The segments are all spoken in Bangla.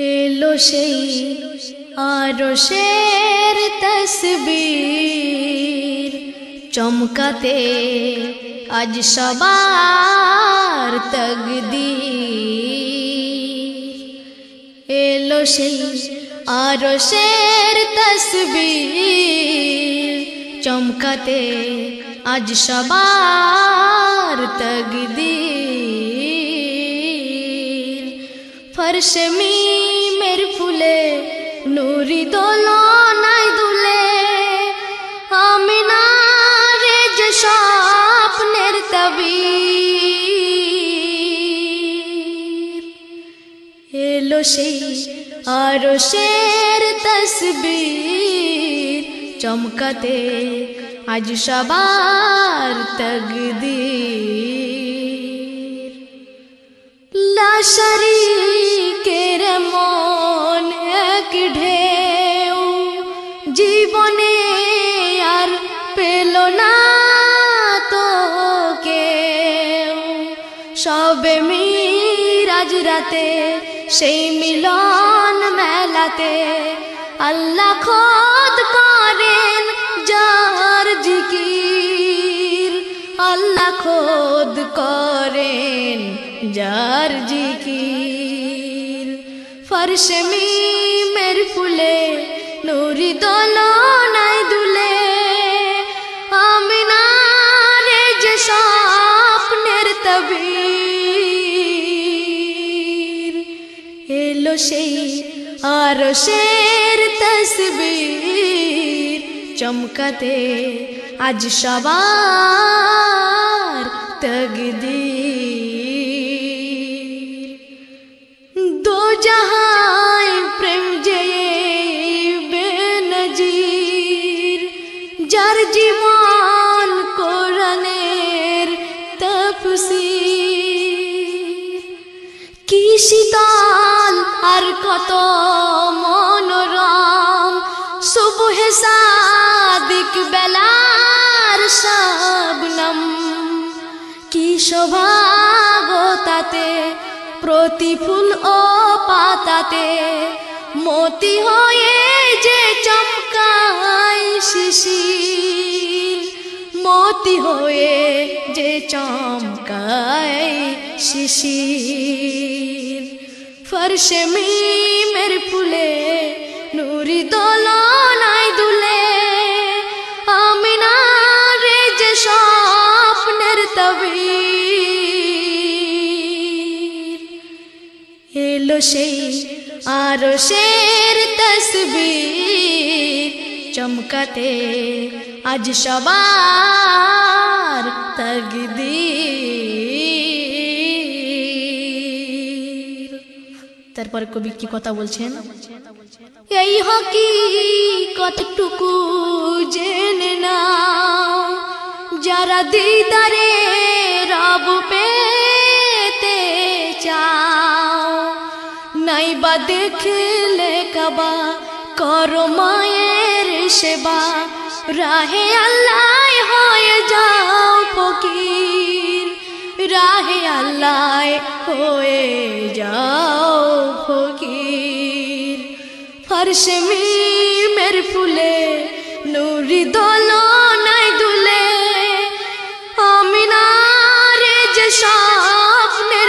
এলো সেই আরশের তসবির চমকাতে আজ সবার তকদীর। এলো সেই আরশের তসবির চমকাতে আজ সবার তকদীর। ফরশ মিমের ফুলে নুরি দোলনায় দুলে আমিনার যে স্বপ্নের তাবির। এলো সেই আরশের তসবির চমকাতে আজ সবার তকদীর। লা শরীকের মন এক ঢেউ জীবনে আর পেল না তো কেউ। সবে মিরাজ রাতে সেই মিলন মেলাতে আল্লাহ খোদ করেন যার জিকির। আল্লাহ খোদ করেন যার জিকির। ফরশ মিমের ফুলে নুরি দোলনায় দুলে আমিনার যে স্বপ্নের তাবির। এলো সেই আরশের তসবির চমকাতে আজ সবার তকদীর। দো জাহান প্রেম জয়ে বেনজির যার জীবন কোরআনের তাফসীর। কি শীতল আর কত মনোরম সুবহে সাদিক বেলার শবনম। কি শোভা গো তাতে প্রতি ফুল ও পাতাতে মতি হয়ে যে চমকায় শিশির। মতি হয়ে যে চমকায় শিশির। ফরশ মিমের ফুলে নুরি দোলনায় দুলে আমিনার যে স্বপ্নের তাবির। এলো সেই আরশের তসবির চমকাতে আজ সবার তকদীর। তারপরে কবি কি কথা বলছেন? এই হকীকতটুকু জেনে নাও যারা দিদারে রব পেতে চাও। নাইবা দেখলে কাবা করো মায়ের সেবা রাহে আল্লাহ হয়ে যাও ফকির। রাহে আল্লাহ হয়ে যাও ফকির। ফরশ মিমের ফুলে নুরি দোলনায় দুলে আমিনার যে স্বপ্নের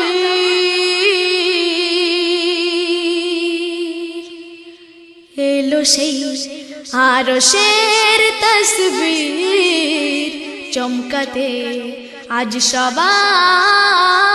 তাবির। এলো সেই আরশের তসবির চমকাতে আজ সবার